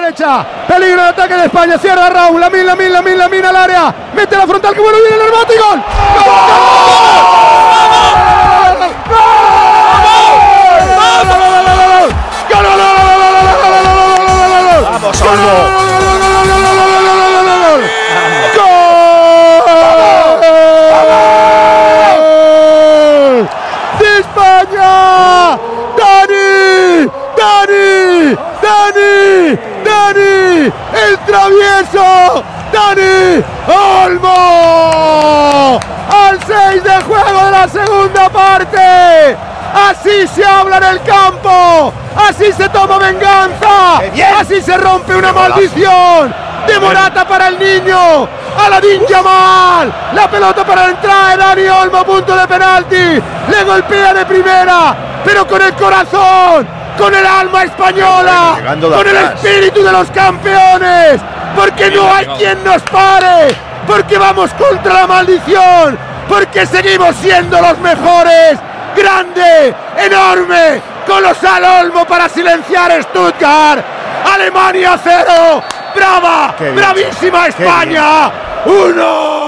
derecha. Peligro de ataque de España. Cierra Raúl. Lamine al área. Mete la frontal. Que bueno viene el remate. ¡Gol! ¡Vamos, Olmo! España, Dani, el travieso, Dani Olmo, al 6 de juego de la segunda parte. Así se habla en el campo, así se toma venganza, así se rompe una maldición. De Morata para el niño, Aladín Yamal, la pelota para la entrada de Dani Olmo, punto de penalti, le golpea de primera, pero con el corazón, con el alma española, con el espíritu de los campeones, porque no hay quien nos pare, porque vamos contra la maldición, porque seguimos siendo los mejores, grande, enorme, colosal Olmo para silenciar Stuttgart, Alemania 0, brava, bravísima España, 1.